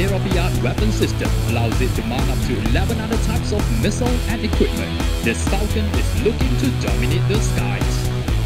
state-of-the-art weapon system allows it to mount up to 11 other types of missile and equipment. This Falcon is looking to dominate the skies.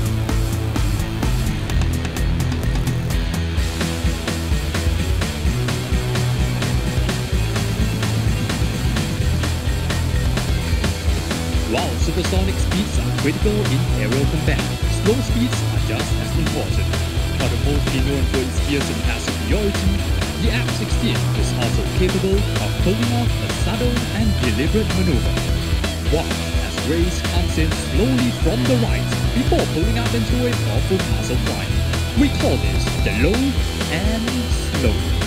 While supersonic speeds are critical in aerial combat, slow speeds are just as important. Catapultly known for its fearsome air superiority, the F-16 is also capable of pulling off a subtle and deliberate maneuver. Watch as Grace comes in slowly from the right before pulling up into a powerful pass of flight. We call this the low and slow.